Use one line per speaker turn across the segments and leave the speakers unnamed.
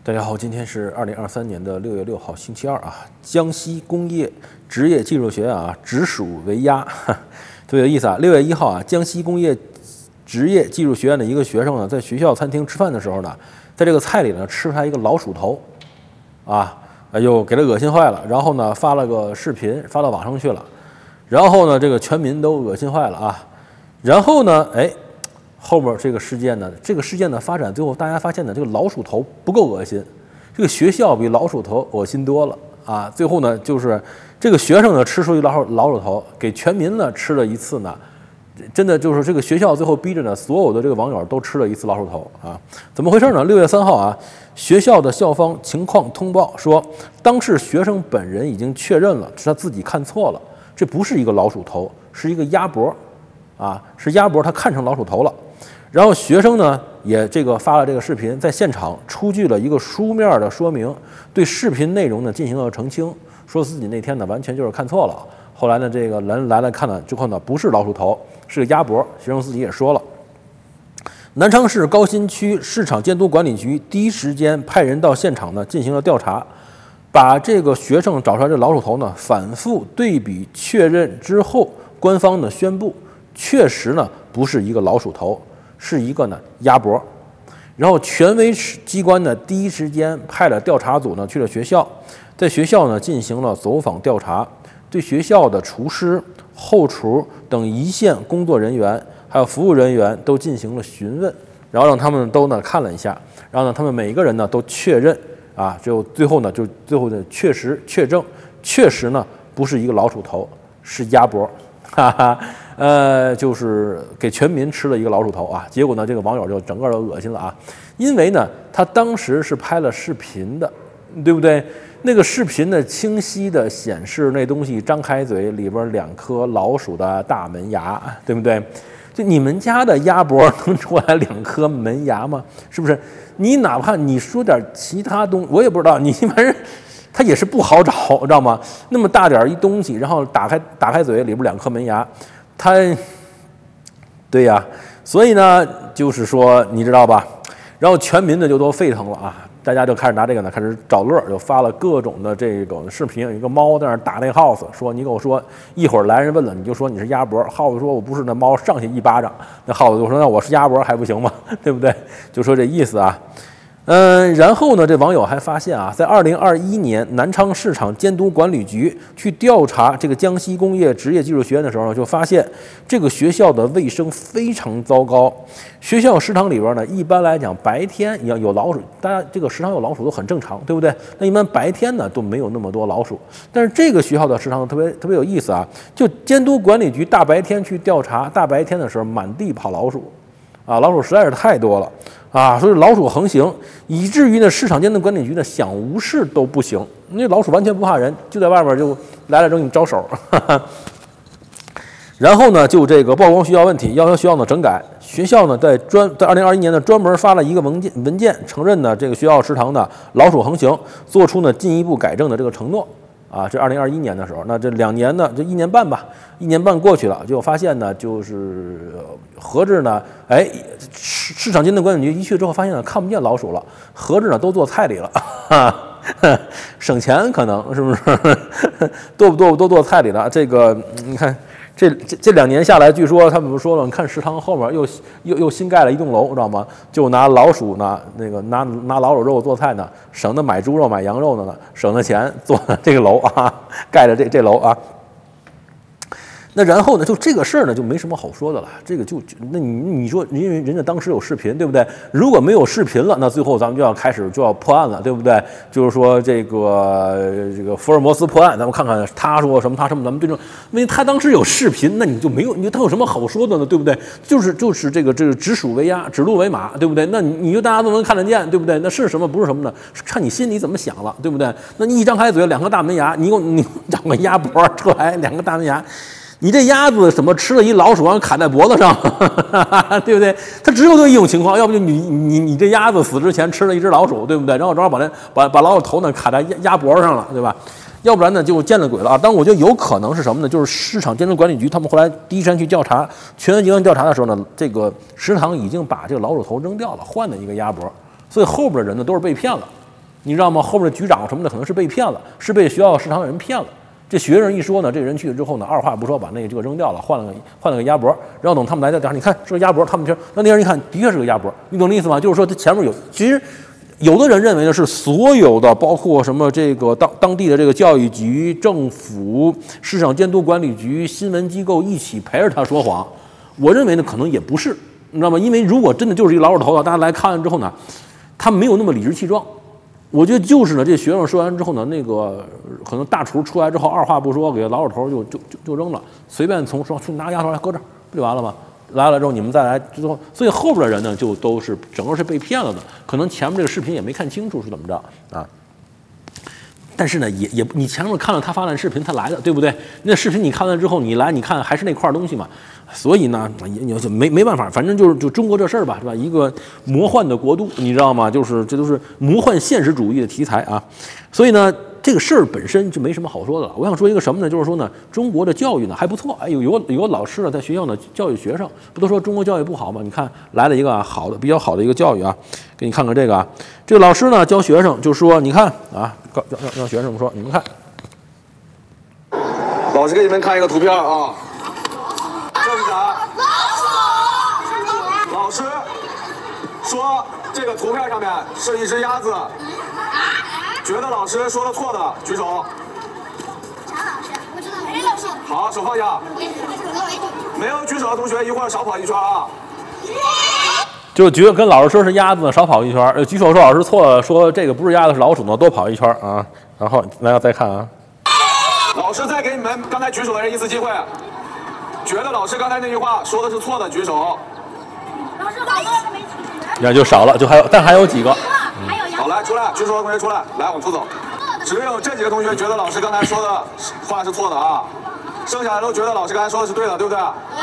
大家好，今天是2023年的6月6号，星期二啊。江西工业职业技术学院啊，直属为鸭，特别有意思啊。6月1号啊，江西工业职业技术学院的一个学生呢，在学校餐厅吃饭的时候呢，在这个菜里呢吃出来一个老鼠头，又给他恶心坏了。然后呢，发了个视频发到网上去了，然后呢，这个全民都恶心坏了啊。然后呢，后面这个事件的发展，最后大家发现呢，这个老鼠头不够恶心，这个学校比老鼠头恶心多了啊。最后呢，就是这个学生呢吃出一老鼠头，给全民呢吃了一次呢，真的就是这个学校最后逼着呢，所有的这个网友都吃了一次老鼠头啊。怎么回事呢？6月3号啊，学校的校方情况通报说，当事学生本人已经确认了，是他自己看错了，这不是一个老鼠头，是一个鸭脖啊，是鸭脖，他看成老鼠头了。然后学生呢也发了这个视频，在现场出具了一个书面的说明，对视频内容呢进行了澄清，说自己那天呢完全就是看错了。后来呢，这个人来看了之后呢，不是老鼠头，是个鸭脖。学生自己也说了。南昌市高新区市场监督管理局第一时间派人到现场呢进行了调查，把这个学生找出来这老鼠头呢反复对比确认之后，官方呢宣布，确实呢不是一个老鼠头，是一个呢鸭脖。然后权威机关呢第一时间派了调查组呢去了学校，在学校呢进行了走访调查，对学校的厨师、后厨等一线工作人员还有服务人员都进行了询问，然后让他们都呢看了一下，然后呢他们每一个人呢都确认啊，最后呢确实确证，确实呢不是一个老鼠头，是鸭脖，哈哈。就是给全民吃了一个老鼠头啊，结果呢，这个网友就整个都恶心了啊，因为呢，他当时是拍了视频的，对不对？那个视频呢，清晰的显示那东西张开嘴，里边2颗老鼠的大门牙，对不对？就你们家的鸭脖能出来2颗门牙吗？是不是？你哪怕你说点其他东西，我也不知道，你反正它也是不好找，知道吗？那么大点一东西，然后打开嘴，里边2颗门牙。对呀，所以呢，就是说，你知道吧？然后全民呢就都沸腾了啊，大家就开始拿这个呢开始找乐，就发了各种的这种视频。有一个猫在那打那个耗子，说你给我说，一会儿来人问了，你就说你是鸭脖。耗子说我不是，那猫上去一巴掌，那耗子就说那我是鸭脖还不行吗？对不对？就说这意思啊。然后呢，这网友还发现啊，在2021年南昌市场监督管理局去调查这个江西工业职业技术学院的时候呢，就发现这个学校的卫生非常糟糕。学校食堂里边呢，一般来讲白天有老鼠，大家这个食堂有老鼠都很正常，对不对？那一般白天呢都没有那么多老鼠，但是这个学校的食堂特别有意思啊，就监督管理局大白天去调查，大白天的时候满地跑老鼠。啊，老鼠实在是太多了啊，所以老鼠横行，以至于呢，市场监督管理局呢想无视都不行，因为老鼠完全不怕人，就在外面就来了，给你招手。然后呢，就这个曝光学校问题，要求学校呢整改。学校呢在2021年呢专门发了一个文件，承认呢这个学校食堂呢老鼠横行，做出呢进一步改正的这个承诺。啊，这2021年的时候，那这2年呢，这1年半吧，1年半过去了，就发现呢，就是合着呢，市场监督管理局一去之后，发现呢看不见老鼠了，合着呢都做菜里了，省钱可能是不是？多不多都做菜里了？这个你看。这2年下来，据说他们说了，你看食堂后面又新盖了一栋楼，知道吗？就拿老鼠呢，拿老鼠肉做菜呢，省得买猪肉买羊肉呢，省的钱做这个楼啊，盖的这楼啊。那然后呢，就这个事儿呢，就没什么好说的了。这个那你说，因为人家当时有视频，对不对？如果没有视频了，那最后咱们就要破案了，对不对？就是说这个福尔摩斯破案，咱们看看他说什么，咱们对证。因为他当时有视频，那你就没有，他有什么好说的呢？对不对？就是这个直属为鸭，指鹿为马，对不对？那你就大家都能看得见，对不对？那是什么不是什么呢？看你心里怎么想了，对不对？那你一张开嘴2颗大门牙，你长个鸭脖出来2个大门牙。你这鸭子怎么吃了一老鼠，然后卡在脖子上，对不对？它只有这一种情况，要不就你这鸭子死之前吃了一只老鼠，对不对？然后正好把老鼠头呢卡在鸭脖上了，对吧？要不然呢就见了鬼了啊！但我觉得有可能是什么呢？就是市场监督管理局他们后来第一时间去调查，权威机关调查的时候呢，这个食堂已经把这个老鼠头扔掉了，换了一个鸭脖，所以后边的人呢都是被骗了。 你知道吗？后面的局长什么的可能是被骗了，是被学校食堂的人骗了。这学生一说呢，这人去了之后呢，二话不说把这个扔掉了，换了个鸭脖。然后等他们来到点，你看是个鸭脖，他们说那人一看的确是个鸭脖，你懂那意思吗？就是说这前面有，其实有的人认为呢是所有的，包括什么这个当地的这个教育局、政府、市场监督管理局、新闻机构一起陪着他说谎。我认为呢可能也不是，你知道吗？因为如果真的就是一个老鼠头子，大家来看完之后呢，他没有那么理直气壮。我觉得就是呢，这学生说完之后呢，那个可能大厨出来之后二话不说，给老鼠头就扔了，随便说去拿鸭头来搁这儿，不就完了吗？来了之后你们再来之后，所以后边的人呢就都是整个是被骗了的，可能前面这个视频也没看清楚是怎么着啊。但是呢，也你前面看了他发的视频，他来的，对不对？那视频你看了之后，你来你看还是那块东西嘛。所以呢，你就没办法，反正就中国这事儿吧，是吧？一个魔幻的国度，你知道吗？就是这都是魔幻现实主义的题材啊。所以呢，这个事儿本身就没什么好说的了。我想说一个什么呢？就是说呢，中国的教育呢还不错，哎，有个老师呢在学校呢教育学生，不都说中国教育不好吗？你看来了一个好的比较好的一个教育啊，给你看看这个啊，这个老师呢教学生就说，你看啊，让学生说，你们看，
老师给你们看一个图片啊，这是啥？老师说这个图片上面是一只鸭子，觉得老师说的错的举手。
常老师，我知道没老师。
好，手放下。没有举手的同学一会儿少跑一圈啊。
就觉得跟老师说是鸭子呢，少跑一圈；举手说老师错了，说这个不是鸭子是老鼠呢，多跑一圈啊。然后来再看啊。
老师再给你们刚才举手的人一次机会，觉得老师刚才那句话说的是错的举手。
老师，
那就少了，但还有几个。
好，来出来，举手的同学出来，来往出走。只有这几个同学觉得老师刚才说的话是错的啊，剩下的都觉得老师刚才说的是对的，对不对？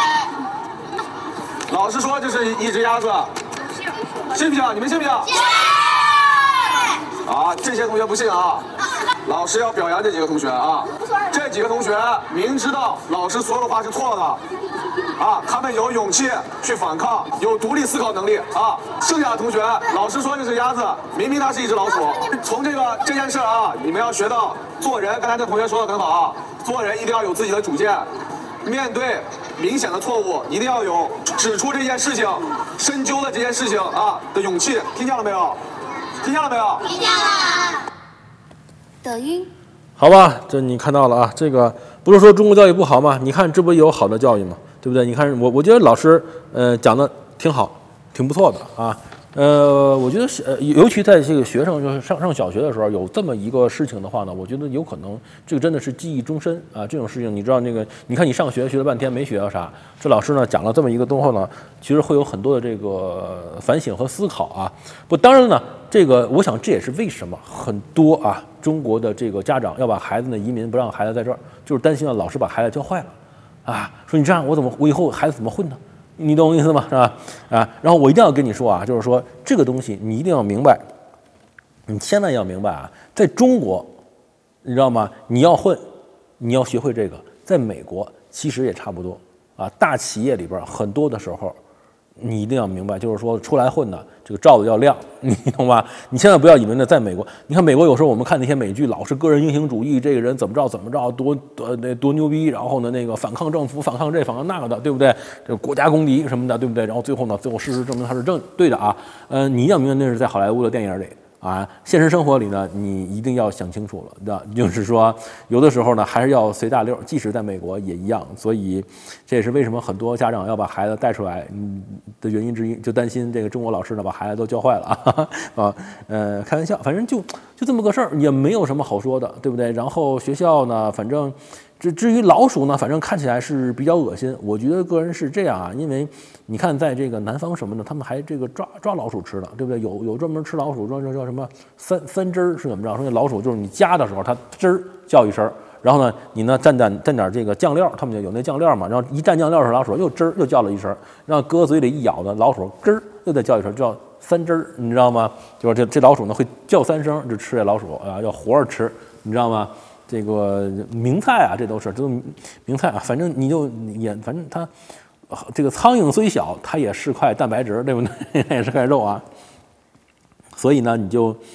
对。老师说这是一只鸭子，信不信？你们信不信？信。啊，这些同学不信啊。老师要表扬这几个同学啊，这几个同学明知道老师说的话是错的，啊，他们有勇气去反抗，有独立思考能力啊。剩下的同学，老师说这是鸭子，明明它是一只老鼠。从这件事啊，你们要学到做人。刚才这同学说的很好啊，做人一定要有自己的主见，面对明显的错误，一定要有指出这件事情、深究的这件事情啊的勇气。听见了没有？听见了没有？
听见了。
抖音，
好吧，这你看到了啊，这个不是说中国教育不好吗？你看这不有好的教育吗？对不对？你看我觉得老师讲的挺好，挺不错的啊。我觉得尤其在这个学生就是上小学的时候有这么一个事情的话呢，我觉得有可能这个真的是记忆终身啊。这种事情你知道那个，你看你上学学了半天没学到啥，这老师呢讲了这么一个东西呢，其实会有很多的这个反省和思考啊。不，当然呢，这个我想这也是为什么很多啊中国的这个家长要把孩子呢移民，不让孩子在这儿，就是担心老师把孩子教坏了啊，说你这样我以后孩子怎么混呢？你懂我意思吗？是吧？啊，然后我一定要跟你说啊，就是说这个东西你一定要明白，你千万要明白啊，在中国，你知道吗？你要混，你要学会这个。在美国其实也差不多啊，大企业里边很多的时候，你一定要明白，就是说出来混的这个罩子要亮，你懂吧？你千万不要以为呢，在美国，你看美国有时候我们看那些美剧，老是个人英雄主义，这个人怎么着多牛逼，然后呢那个反抗政府，反抗这反抗那个的，对不对？这个国家公敌什么的，对不对？然后最后事实证明他是对的啊。你要明白那是在好莱坞的电影里。啊，现实生活里呢，你一定要想清楚了，对吧？就是说，有的时候呢，还是要随大溜，即使在美国也一样。所以，这也是为什么很多家长要把孩子带出来的原因之一，就担心这个中国老师呢把孩子都教坏了啊。开玩笑，反正就这么个事儿，也没有什么好说的，对不对？然后学校呢，反正。至于老鼠呢，反正看起来是比较恶心。我觉得个人是这样啊，因为你看，在这个南方什么的，他们还这个抓老鼠吃的，对不对？有专门吃老鼠，叫什么三汁儿是怎么着？说那老鼠就是你夹的时候，它汁儿叫一声，然后呢，你呢蘸点这个酱料，他们就有那酱料嘛，然后一蘸酱料的时候，老鼠又汁儿又叫了一声，然后搁嘴里一咬呢，老鼠咯儿又再叫一声，叫三汁儿，你知道吗？就是这老鼠呢会叫3声就吃这老鼠啊，要活着吃，你知道吗？这个名菜啊，这都是名菜啊，反正反正它这个苍蝇虽小，它也是块蛋白质，对不对？它也是块肉啊。所以呢，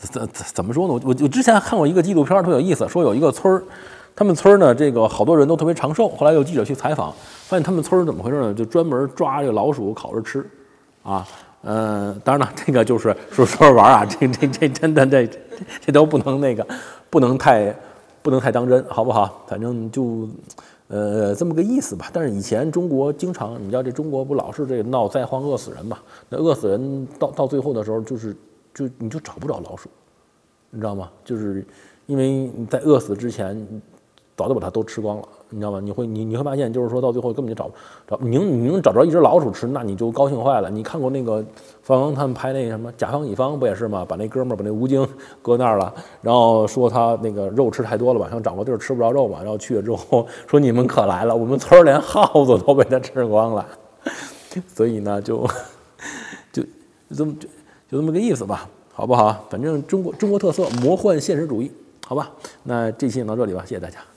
怎么说呢？我之前看过一个纪录片，特有意思，说有一个村儿，他们村儿呢，这个好多人都特别长寿。后来有记者去采访，发现他们村儿怎么回事呢？就专门抓这个老鼠烤着吃，啊，当然了，这个就是说玩啊，这真的这都不能不能太当真，好不好？反正就这么个意思吧。但是以前中国经常，你知道这中国不老是这个闹灾荒饿死人嘛？那饿死人到最后的时候，你就找不着老鼠，你知道吗？就是因为你在饿死之前，早就把它都吃光了，你知道吗？你会发现，就是说到最后根本就你能找着一只老鼠吃，那你就高兴坏了。你看过那个方刚他们拍那什么甲方乙方不也是吗？把那哥们儿把那吴京搁那儿了，然后说他那个肉吃太多了吧，想找个地儿吃不着肉嘛，然后去了之后说你们可来了，我们村连耗子都被他吃光了，所以呢就这么个意思吧，好不好？反正中国特色魔幻现实主义，好吧？那这期就到这里吧，谢谢大家。